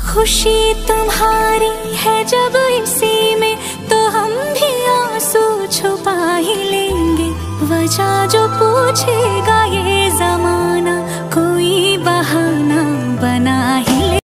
खुशी तुम्हारी है जब इसी में, तो हम भी आंसू छुपा ही लेंगे। वजह जो पूछेगा